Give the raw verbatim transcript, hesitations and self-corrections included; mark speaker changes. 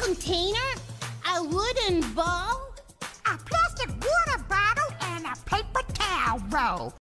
Speaker 1: container, a wooden bowl,
Speaker 2: a plastic water bottle, and a paper towel roll.